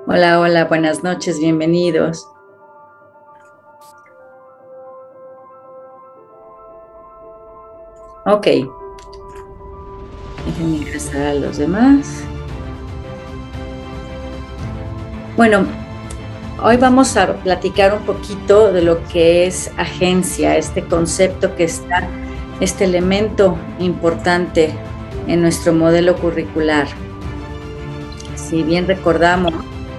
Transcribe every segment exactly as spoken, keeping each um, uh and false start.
Hola, hola, buenas noches, bienvenidos. Ok, déjenme ingresar a los demás. Bueno, hoy vamos a platicar un poquito de lo que es agencia, este concepto que está, este elemento importante en nuestro modelo curricular. Si bien recordamos,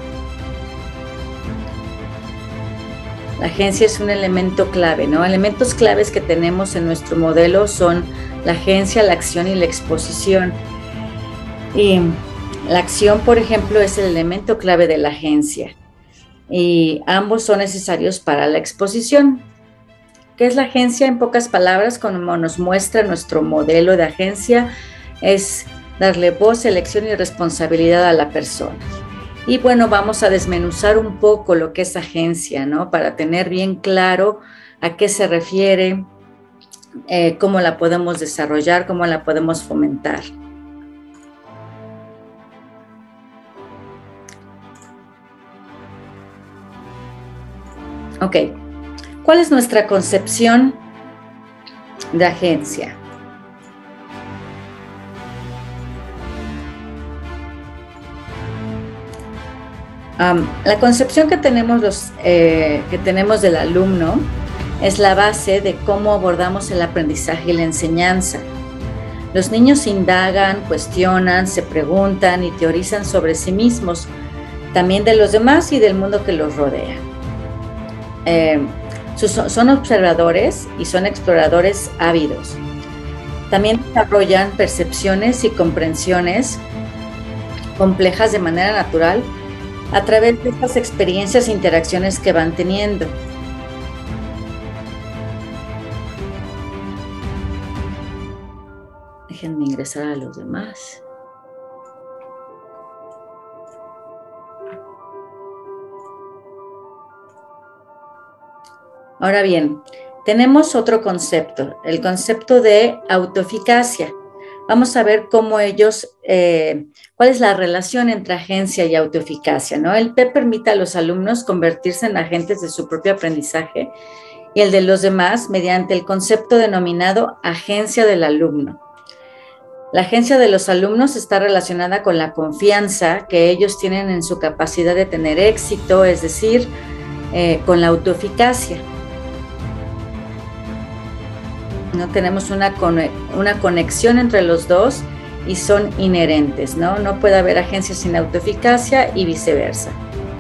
la agencia es un elemento clave, ¿no? Elementos claves que tenemos en nuestro modelo son la agencia, la acción y la exposición. Y la acción, por ejemplo, es el elemento clave de la agencia. Y ambos son necesarios para la exposición. ¿Qué es la agencia? En pocas palabras, como nos muestra nuestro modelo de agencia, es darle voz, elección y responsabilidad a la persona. Y bueno, vamos a desmenuzar un poco lo que es agencia, ¿no? Para tener bien claro a qué se refiere, eh, cómo la podemos desarrollar, cómo la podemos fomentar. Ok, ¿cuál es nuestra concepción de agencia? Um, la concepción que tenemos, los, eh, que tenemos del alumno es la base de cómo abordamos el aprendizaje y la enseñanza. Los niños indagan, cuestionan, se preguntan y teorizan sobre sí mismos, también de los demás y del mundo que los rodea. Eh, son observadores y son exploradores ávidos. También desarrollan percepciones y comprensiones complejas de manera natural a través de estas experiencias e interacciones que van teniendo. Déjenme ingresar a los demás. Ahora bien, tenemos otro concepto, el concepto de autoeficacia. Vamos a ver cómo ellos, eh, cuál es la relación entre agencia y autoeficacia, ¿no? El P permite a los alumnos convertirse en agentes de su propio aprendizaje y el de los demás mediante el concepto denominado agencia del alumno. La agencia de los alumnos está relacionada con la confianza que ellos tienen en su capacidad de tener éxito, es decir, eh, con la autoeficacia. ¿No? Tenemos una, una conexión entre los dos y son inherentes, ¿no? No puede haber agencia sin autoeficacia y viceversa.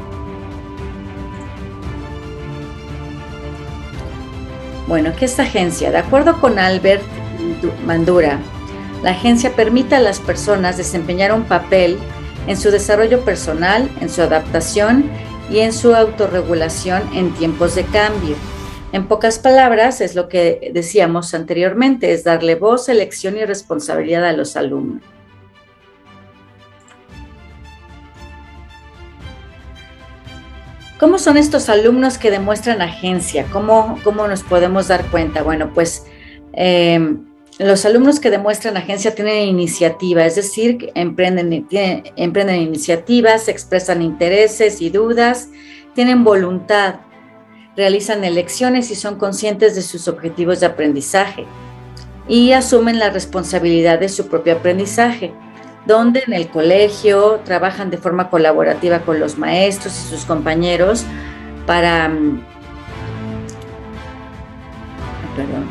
Bueno, ¿qué es agencia? De acuerdo con Albert Bandura, la agencia permite a las personas desempeñar un papel en su desarrollo personal, en su adaptación y en su autorregulación en tiempos de cambio. En pocas palabras, es lo que decíamos anteriormente, es darle voz, elección y responsabilidad a los alumnos. ¿Cómo son estos alumnos que demuestran agencia? ¿Cómo, cómo nos podemos dar cuenta? Bueno, pues eh, los alumnos que demuestran agencia tienen iniciativa, es decir, que emprenden, tienen, emprenden iniciativas, expresan intereses y dudas, tienen voluntad, realizan elecciones y son conscientes de sus objetivos de aprendizaje y asumen la responsabilidad de su propio aprendizaje, donde en el colegio trabajan de forma colaborativa con los maestros y sus compañeros para, perdón,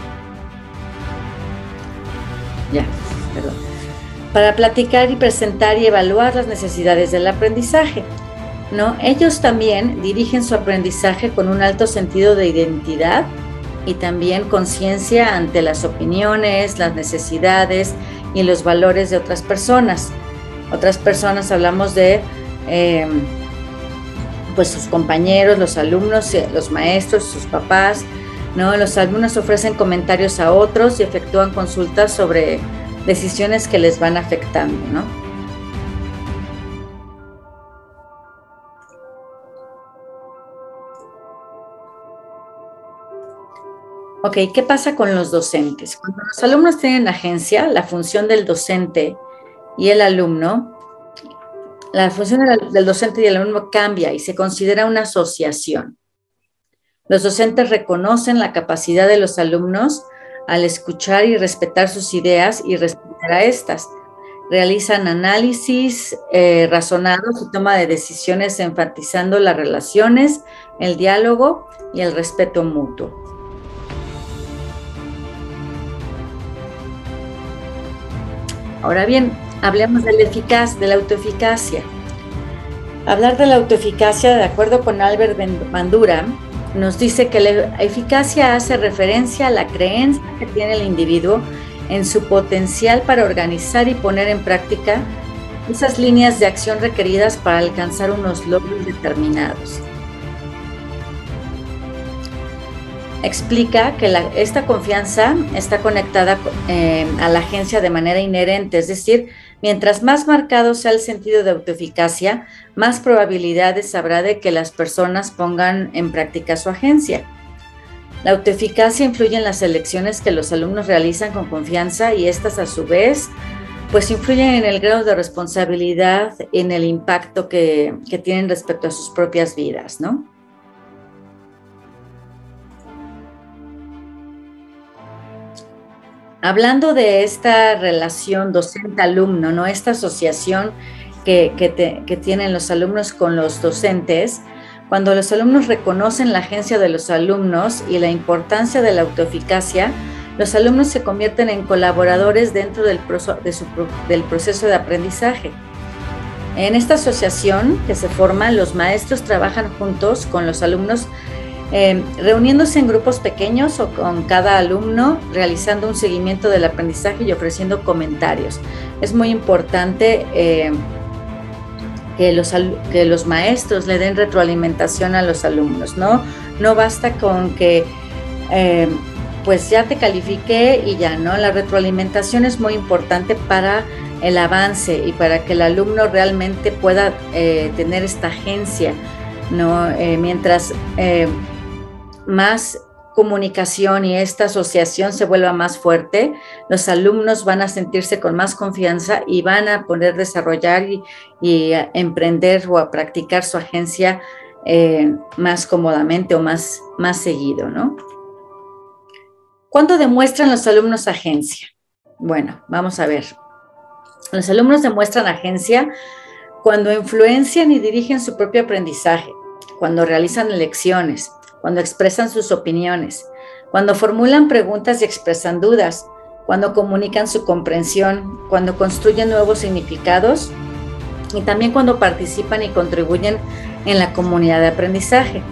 ya, perdón, para platicar y presentar y evaluar las necesidades del aprendizaje. ¿No? Ellos también dirigen su aprendizaje con un alto sentido de identidad y también conciencia ante las opiniones, las necesidades y los valores de otras personas. Otras personas hablamos de eh, pues sus compañeros, los alumnos, los maestros, sus papás, ¿no? Los alumnos ofrecen comentarios a otros y efectúan consultas sobre decisiones que les van afectando, ¿no? Ok, ¿qué pasa con los docentes? Cuando los alumnos tienen agencia, la función del docente y el alumno la función del, del docente y el alumno cambia y se considera una asociación. Los docentes reconocen la capacidad de los alumnos al escuchar y respetar sus ideas y respetar a estas. Realizan análisis eh, razonados y toma de decisiones enfatizando las relaciones, el diálogo y el respeto mutuo. Ahora bien, hablemos de la eficaz, de la autoeficacia. Hablar de la autoeficacia, de acuerdo con Albert Bandura, nos dice que la eficacia hace referencia a la creencia que tiene el individuo en su potencial para organizar y poner en práctica esas líneas de acción requeridas para alcanzar unos logros determinados. Explica que la, esta confianza está conectada eh, a la agencia de manera inherente, es decir, mientras más marcado sea el sentido de autoeficacia, más probabilidades habrá de que las personas pongan en práctica su agencia. La autoeficacia influye en las elecciones que los alumnos realizan con confianza y estas a su vez pues influyen en el grado de responsabilidad, en el impacto que, que tienen respecto a sus propias vidas, ¿no? Hablando de esta relación docente-alumno, ¿no? Esta asociación que, que, te, que tienen los alumnos con los docentes, cuando los alumnos reconocen la agencia de los alumnos y la importancia de la autoeficacia, los alumnos se convierten en colaboradores dentro del, proceso, de su, del proceso de aprendizaje. En esta asociación que se forma, los maestros trabajan juntos con los alumnos, Eh, reuniéndose en grupos pequeños o con cada alumno, realizando un seguimiento del aprendizaje y ofreciendo comentarios. Es muy importante eh, que, los, que los maestros le den retroalimentación a los alumnos, ¿no? No basta con que eh, pues ya te califiqué y ya, ¿no? La retroalimentación es muy importante para el avance y para que el alumno realmente pueda eh, tener esta agencia, ¿no? Eh, mientras eh, más comunicación y esta asociación se vuelva más fuerte, los alumnos van a sentirse con más confianza y van a poder desarrollar y, y a emprender o a practicar su agencia eh, más cómodamente o más, más seguido, ¿no? ¿Cuándo demuestran los alumnos agencia? Bueno, vamos a ver. Los alumnos demuestran agencia cuando influencian y dirigen su propio aprendizaje, cuando realizan lecciones, cuando expresan sus opiniones, cuando formulan preguntas y expresan dudas, cuando comunican su comprensión, cuando construyen nuevos significados y también cuando participan y contribuyen en la comunidad de aprendizaje.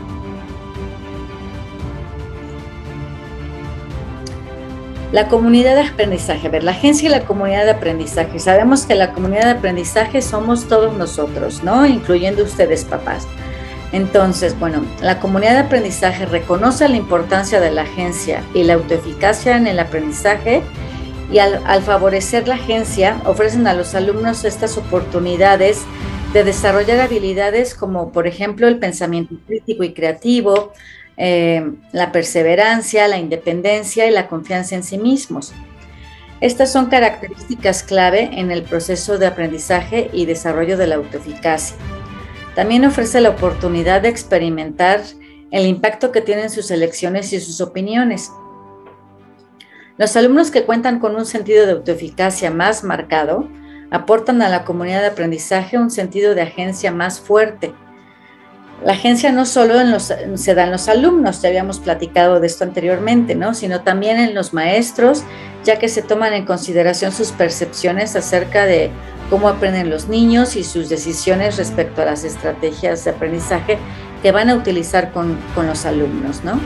La comunidad de aprendizaje, a ver, la agencia y la comunidad de aprendizaje. Sabemos que la comunidad de aprendizaje somos todos nosotros, ¿no? Incluyendo ustedes, papás. Entonces, bueno, la comunidad de aprendizaje reconoce la importancia de la agencia y la autoeficacia en el aprendizaje y al, al favorecer la agencia ofrecen a los alumnos estas oportunidades de desarrollar habilidades como, por ejemplo, el pensamiento crítico y creativo, eh, la perseverancia, la independencia y la confianza en sí mismos. Estas son características clave en el proceso de aprendizaje y desarrollo de la autoeficacia. También ofrece la oportunidad de experimentar el impacto que tienen sus elecciones y sus opiniones. Los alumnos que cuentan con un sentido de autoeficacia más marcado aportan a la comunidad de aprendizaje un sentido de agencia más fuerte. La agencia no solo en los, se da en los alumnos, ya habíamos platicado de esto anteriormente, ¿no? Sino también en los maestros, ya que se toman en consideración sus percepciones acerca de cómo aprenden los niños y sus decisiones respecto a las estrategias de aprendizaje que van a utilizar con, con los alumnos, ¿no?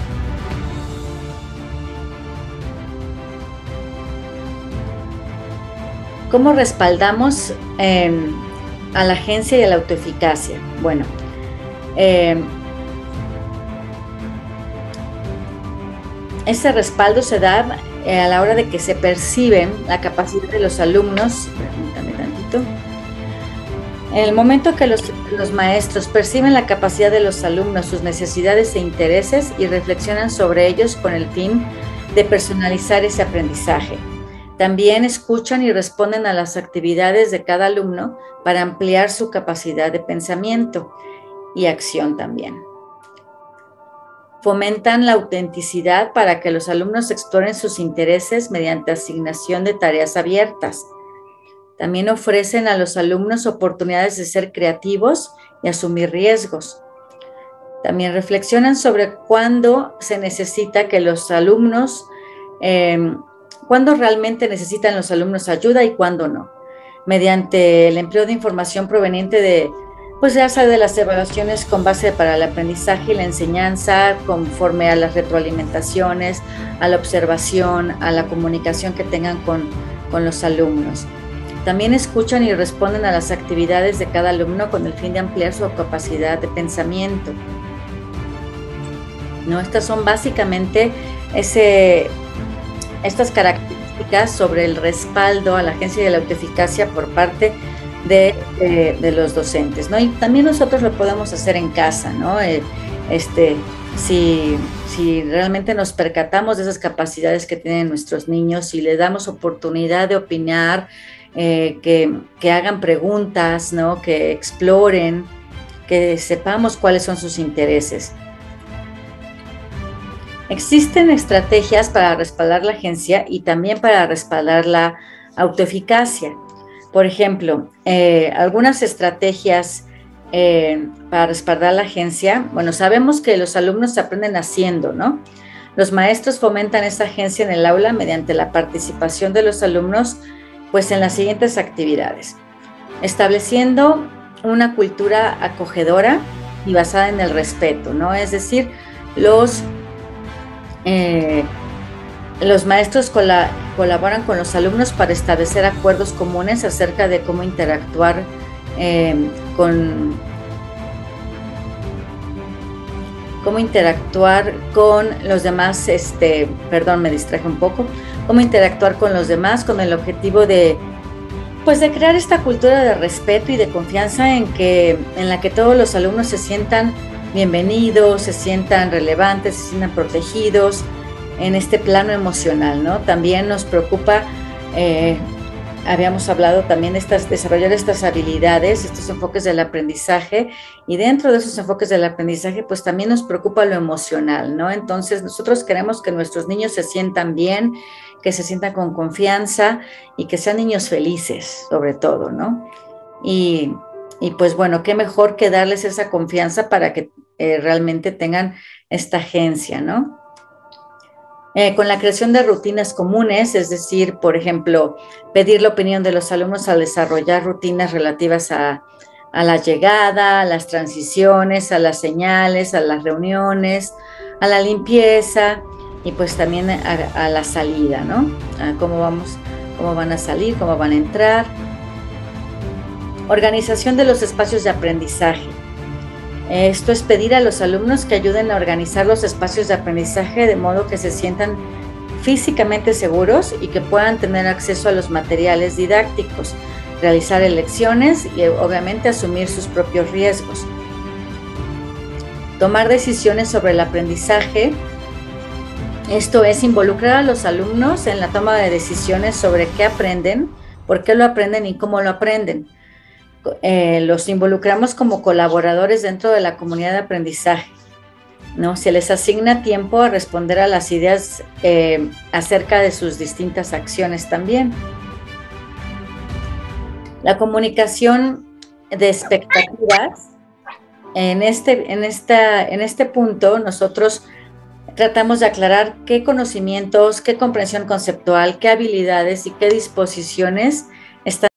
¿Cómo respaldamos eh, a la agencia y a la autoeficacia? Bueno, eh, ese respaldo se da eh, a la hora de que se perciben la capacidad de los alumnos. Permítame tantito. En el momento que los, los maestros perciben la capacidad de los alumnos, sus necesidades e intereses y reflexionan sobre ellos con el fin de personalizar ese aprendizaje. También escuchan y responden a las actividades de cada alumno para ampliar su capacidad de pensamiento y acción también. Fomentan la autenticidad para que los alumnos exploren sus intereses mediante asignación de tareas abiertas. También ofrecen a los alumnos oportunidades de ser creativos y asumir riesgos. También reflexionan sobre cuándo se necesita que los alumnos, eh, cuándo realmente necesitan los alumnos ayuda y cuándo no, mediante el empleo de información proveniente de pues ya sea de las evaluaciones con base para el aprendizaje y la enseñanza, conforme a las retroalimentaciones, a la observación, a la comunicación que tengan con, con los alumnos. También escuchan y responden a las actividades de cada alumno con el fin de ampliar su capacidad de pensamiento. ¿No? Estas son básicamente ese, estas características sobre el respaldo a la agencia de la autoeficacia por parte De, de, de los docentes, ¿no? Y también nosotros lo podemos hacer en casa, ¿no? Eh, este, si, si realmente nos percatamos de esas capacidades que tienen nuestros niños y les damos oportunidad de opinar, eh, que, que hagan preguntas, ¿no? Que exploren, que sepamos cuáles son sus intereses. Existen estrategias para respaldar la agencia y también para respaldar la autoeficacia. Por ejemplo, eh, algunas estrategias eh, para respaldar la agencia. Bueno, sabemos que los alumnos aprenden haciendo, ¿no? Los maestros fomentan esta agencia en el aula mediante la participación de los alumnos, pues en las siguientes actividades. Estableciendo una cultura acogedora y basada en el respeto, ¿no? Es decir, los... Eh, Los maestros colaboran con los alumnos para establecer acuerdos comunes acerca de cómo interactuar eh, con, cómo interactuar con los demás, este, perdón, me distraje un poco, cómo interactuar con los demás con el objetivo de, pues de crear esta cultura de respeto y de confianza en, que, en la que todos los alumnos se sientan bienvenidos, se sientan relevantes, se sientan protegidos, en este plano emocional, ¿no? También nos preocupa, eh, habíamos hablado también de estas, desarrollar estas habilidades, estos enfoques del aprendizaje, y dentro de esos enfoques del aprendizaje, pues también nos preocupa lo emocional, ¿no? Entonces, nosotros queremos que nuestros niños se sientan bien, que se sientan con confianza y que sean niños felices, sobre todo, ¿no? Y, y pues bueno, qué mejor que darles esa confianza para que eh, realmente tengan esta agencia, ¿no? Eh, con la creación de rutinas comunes, es decir, por ejemplo, pedir la opinión de los alumnos al desarrollar rutinas relativas a, a la llegada, a las transiciones, a las señales, a las reuniones, a la limpieza y pues también a, a la salida, ¿no? A cómo vamos, cómo van a salir, cómo van a entrar. Organización de los espacios de aprendizaje. Esto es pedir a los alumnos que ayuden a organizar los espacios de aprendizaje de modo que se sientan físicamente seguros y que puedan tener acceso a los materiales didácticos, realizar elecciones y obviamente asumir sus propios riesgos. Tomar decisiones sobre el aprendizaje. Esto es involucrar a los alumnos en la toma de decisiones sobre qué aprenden, por qué lo aprenden y cómo lo aprenden. Eh, los involucramos como colaboradores dentro de la comunidad de aprendizaje, ¿no? Se les asigna tiempo a responder a las ideas eh, acerca de sus distintas acciones también. La comunicación de expectativas. En este, en esta, en este punto nosotros tratamos de aclarar qué conocimientos, qué comprensión conceptual, qué habilidades y qué disposiciones están